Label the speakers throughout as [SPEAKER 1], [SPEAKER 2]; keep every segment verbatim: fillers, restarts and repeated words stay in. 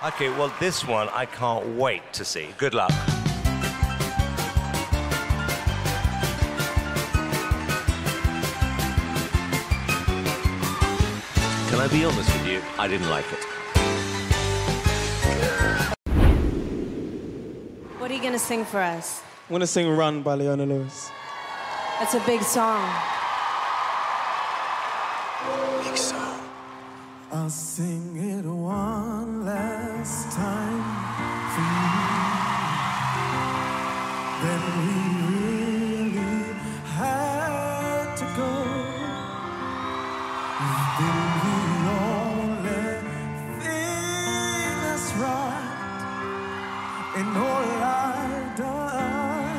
[SPEAKER 1] Okay, well, this one I can't wait to see. Good luck. Can I be honest with you? I didn't like it.
[SPEAKER 2] What are you going to sing for us?
[SPEAKER 3] I'm going to sing Run by Leona Lewis.
[SPEAKER 2] That's a big song.
[SPEAKER 1] Big song.
[SPEAKER 3] I'll sing it one last time for you. Then we really had to go. You've been the only thing that's right in all I've done.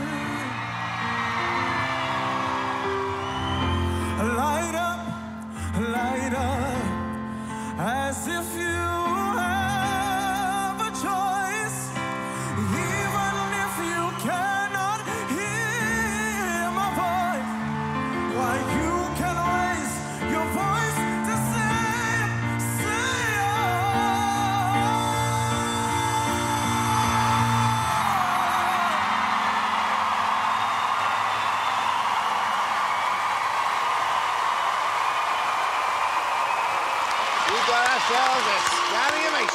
[SPEAKER 3] Light up, light up, as if you have a choice, even if you cannot hear my voice. Why, you can raise your voice to say, say,
[SPEAKER 4] We've got ourselves a scary image.